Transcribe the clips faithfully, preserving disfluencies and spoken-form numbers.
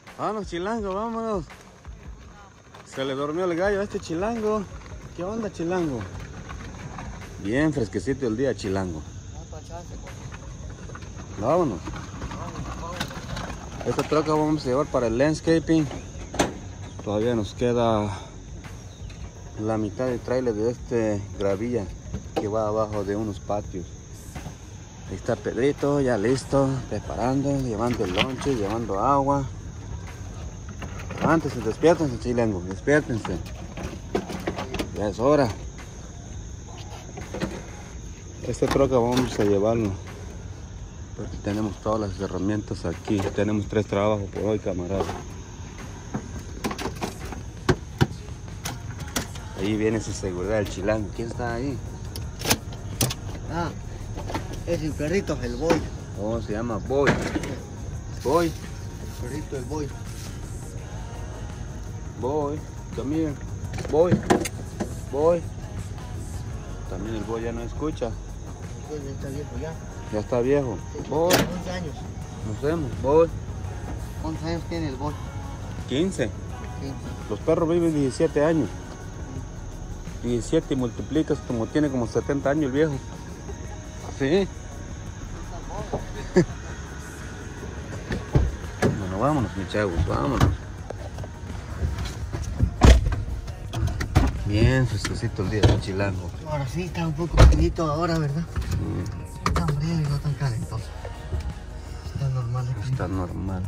Vámonos, chilango, vámonos. Se le durmió el gallo a este chilango. ¿Qué onda, chilango? Bien fresquecito el día, chilango. Vámonos. Esta troca vamos a llevar para el landscaping. Todavía nos queda la mitad del trailer de este gravilla que va abajo de unos patios. Ahí está Pedrito, ya listo, preparando, llevando el lonche, llevando agua. Levántese, despiértense, chilango, despiértense. Ya es hora. Esta troca vamos a llevarlo porque tenemos todas las herramientas aquí. Tenemos tres trabajos por hoy, camarada. Ahí viene su seguridad, el chilango. ¿Quién está ahí? Ah, es el perrito, el boy. Oh, se llama Boy. Boy. El perrito, el boy. Boy, come here. Boy. Boy. También el Boy ya no escucha. Pues ya está viejo ya. Ya está viejo. Sí, Boy. tiene once años. Nos vemos. Boy. ¿Cuántos años tiene el boy? quince. quince. Los perros viven diecisiete años. diecisiete y multiplicas como tiene como setenta años el viejo. Sí. Bueno, vámonos, mis chavos, vámonos. Bien fresquecito el día del chilango. Ahora sí está un poco finito ahora, ¿verdad? Mm, Está frío y no tan calentoso. Está normal aquí. está normal.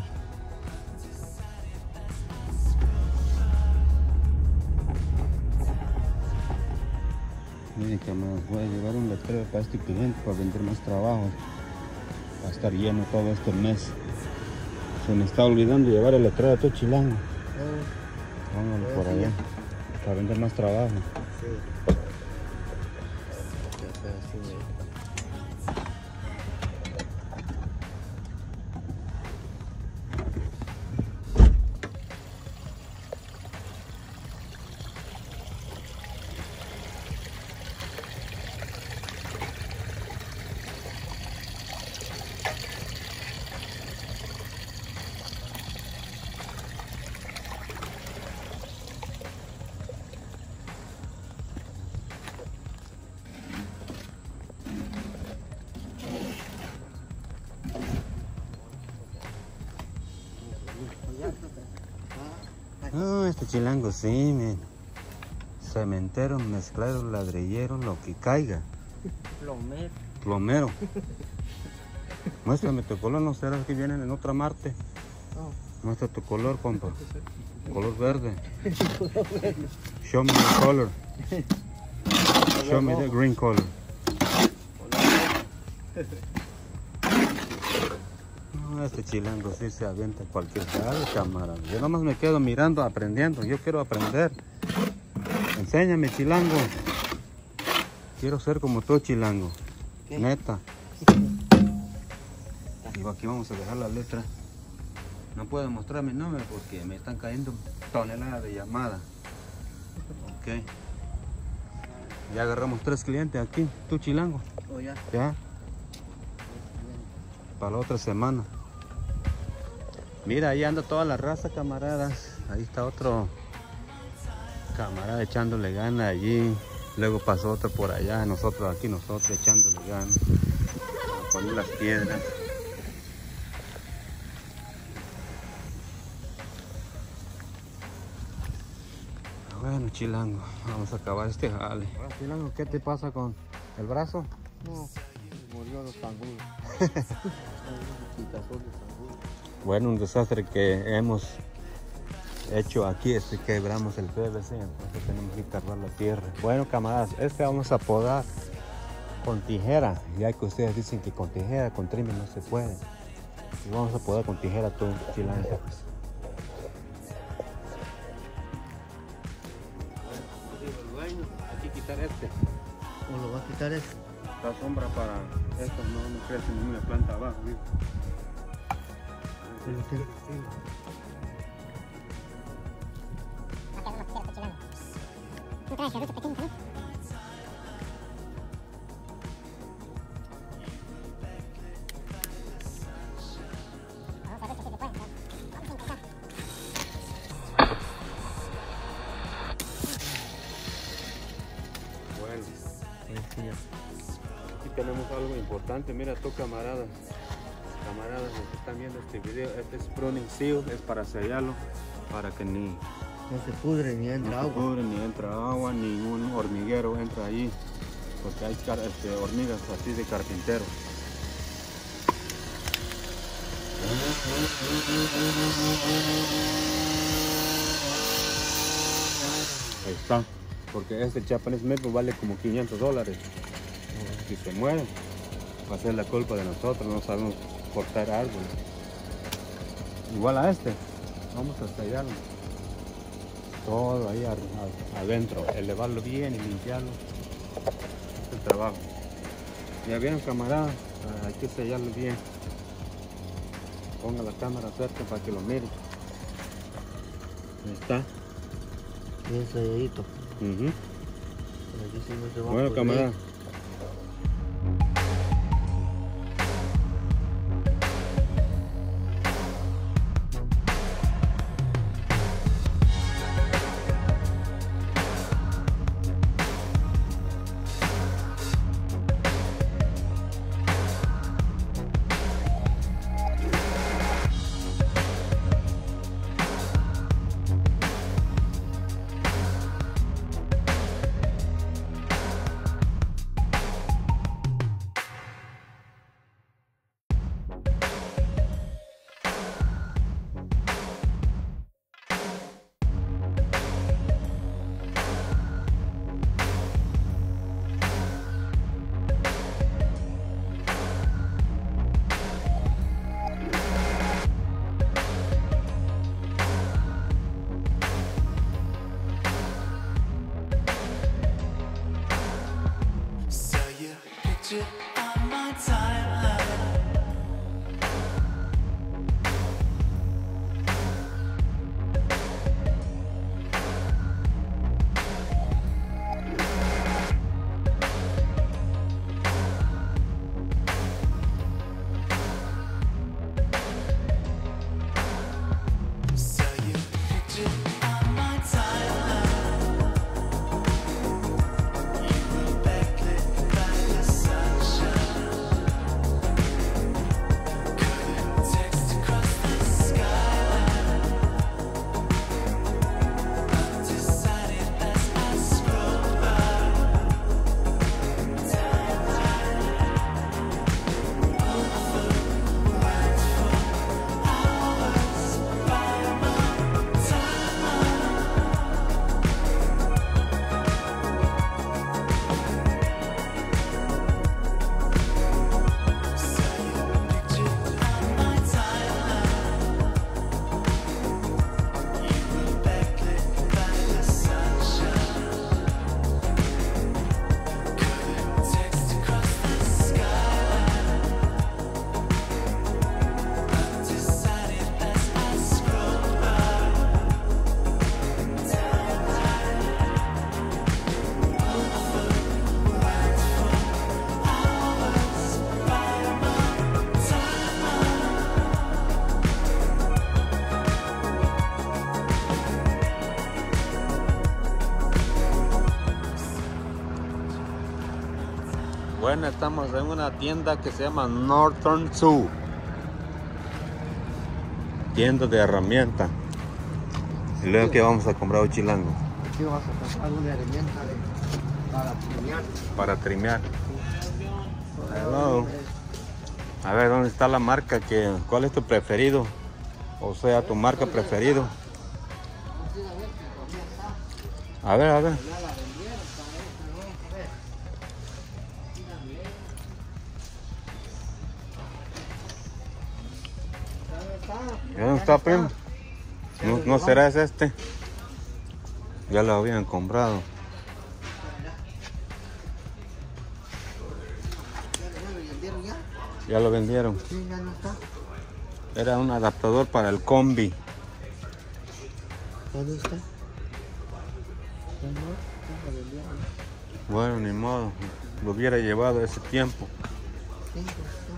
Miren, camaradas, voy a llevar un letrero para este cliente para vender más trabajo. Va a estar lleno todo este mes. Se me está olvidando llevar el letrero a todo chilango. Oh, Vámonos oh, por sí, allá ya. para vender más trabajo. Sí. Ya está así, ¿eh? No, este chilango sí, men. Cementero, mezclado, ladrillero, lo que caiga. Plomero. Plomero. Muéstrame tu color, ¿no será que vienen en otra Marte? No. Muestra tu color, compa. Color verde. Show me the color. Show me the green color. No, este chilango sí se avienta cualquier jale, camarada. Yo nomás me quedo mirando, aprendiendo. Yo quiero aprender. Enséñame, chilango. Quiero ser como tú, chilango. ¿Qué? Neta. Y aquí vamos a dejar la letra. No puedo mostrar mi número porque me están cayendo toneladas de llamadas. Ok. Ya agarramos tres clientes aquí. ¿Tú, chilango? Oh, ya. Ya. Para la otra semana. Mira, ahí anda toda la raza, camaradas. Ahí está otro camarada echándole gana allí. Luego pasó otro por allá. Nosotros aquí, nosotros echándole gana. A poner las piedras. Bueno, chilango, vamos a acabar este jale. Chilango, ¿qué te pasa con el brazo? No, murió los canguros. Bueno, un desastre que hemos hecho aquí es que quebramos el P V C, entonces tenemos que cargar la tierra. Bueno, camaradas, este vamos a podar con tijera, ya que ustedes dicen que con tijera, con trimmer no se puede. Y vamos a podar con tijera todo, chilango. Hay que quitar este. ¿O lo va a quitar eso? La sombra para estos no, no crecen en una planta abajo. ¿Sí? Sí, sí. No trae cerrito pequeño también. Vamos a ver si se puede. Vamos a intentar. tenemos algo importante. Mira tú, camaradas, camaradas los que están viendo este video, este es pruning seal, es para sellarlo, para que ni No se pudre ni entra no agua. se pudre, ni entra agua, ningún hormiguero entra ahí, porque hay car este, hormigas así de carpintero. Ahí está, porque este Japanese maple vale como quinientos dólares. Si se muere, va a ser la culpa de nosotros, no sabemos cortar árboles. Igual a este, vamos a sellarlo. Todo ahí adentro, elevarlo bien y limpiarlo. Este es el trabajo. Ya vieron, camaradas, hay que sellarlo bien. Ponga la cámara cerca para que lo mire. Ahí está. Bien selladito. Uh-huh. Pero aquí sí no se va a Bueno, pudrir. camarada. On my timeline. Saw your picture on my timeline. You were backlit by the sunshine. Couldn't text across the skyline. Undecided as I scrolled by. Timeline. Over, went for hours by my timeline. Saw your picture on my timeline. You were backlit by the sunshine. Couldn't text across the skyline. Undecided as I scrolled by. Timeline. Over, went for hours by my timeline. Bueno, estamos en una tienda que se llama Northern Zoo. Tienda de herramientas. Y luego que vamos a comprar un chilango Aquí vas a comprar una herramienta de, para trimear. para trimear. Hello. A ver, ¿dónde está la marca? Que, ¿cuál es tu preferido? O sea, tu marca preferido. A ver, a ver. ¿Y dónde está, primo? ¿No, no será ese este? Ya lo habían comprado. Ya lo vendieron. Sí, ya no está. Era un adaptador para el combi. ¿Dónde está? Ya no, ya lo vendieron. Bueno, ni modo. Lo hubiera llevado ese tiempo. Sí, ya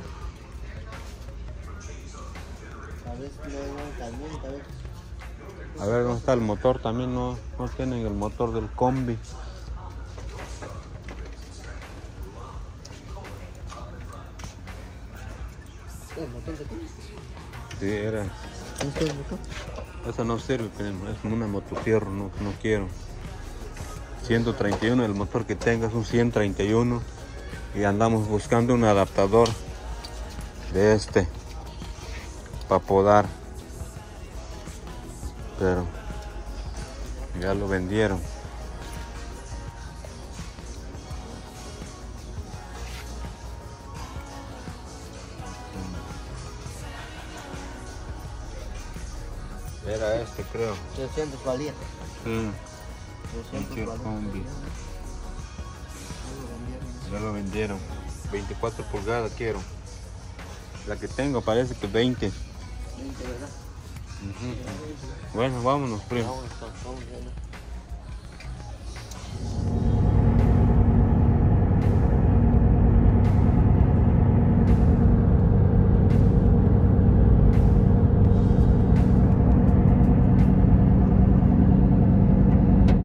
está. A ver si no hay un caliente, a ver. A ver dónde está el motor. También no, no tienen el motor del combi. Sí, era. ¿No está el motor? Esa no sirve, primo. Es una motofierro, no, no quiero. ciento treinta y uno, el motor que tenga es un ciento treinta y uno. Y andamos buscando un adaptador de este para podar. Pero ya lo vendieron. Era este, creo. trescientos valía. Sí. trescientos valía. Combi. Ya lo vendieron. veinticuatro pulgadas quiero. La que tengo parece que veinte. veinte, ¿verdad? Ujú. Bueno, vámonos, primo. Vamos, vamos, vamos.